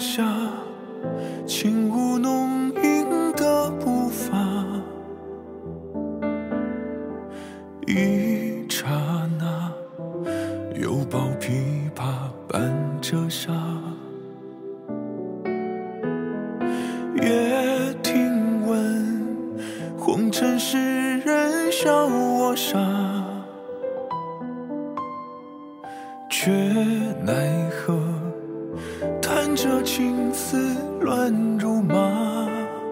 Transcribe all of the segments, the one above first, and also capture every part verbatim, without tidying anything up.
下，轻舞浓荫的步伐，一刹那，犹抱琵琶伴着沙，夜听闻红尘世人笑我傻，却奈何弹着青丝乱如麻。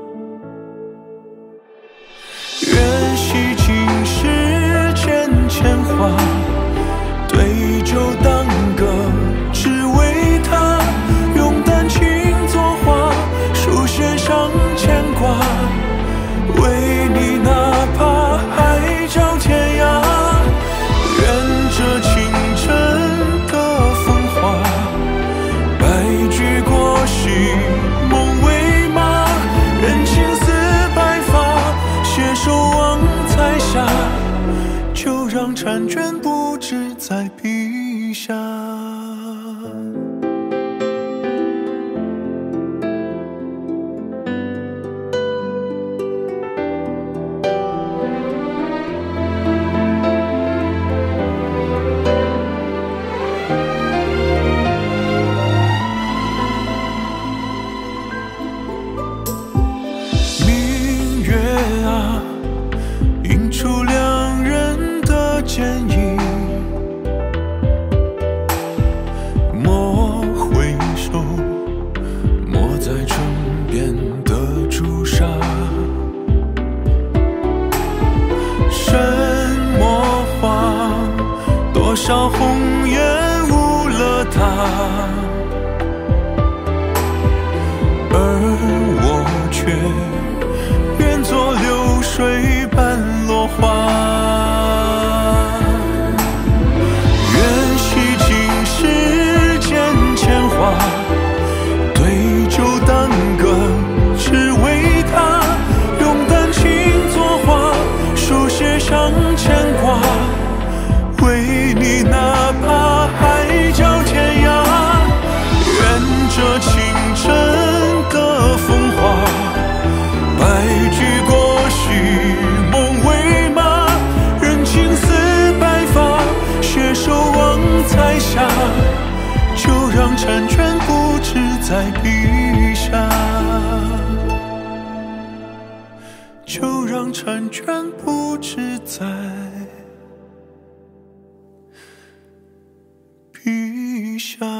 愿洗尽世间铅华，对酒当歌，只为他用丹青作画，书写上牵挂，为你哪怕海角天涯。愿这清晨的风华，白驹过隙，梦为马，任青丝白发，携手望彩霞，就让婵娟不知在笔下。明月啊，映出两人的剪影，莫回首，莫在唇边的朱砂。什么话，多少红颜误了他，而我却愿做流水般落花。愿洗尽世间铅华，对酒当歌，只为他用丹青作画，书写上牵挂，为你哪怕海角天涯。愿这清晨的风华，白驹过隙，梦为马，任青丝白发，携手望彩霞，就让婵娟不知在笔下，就让婵娟不知在笔下。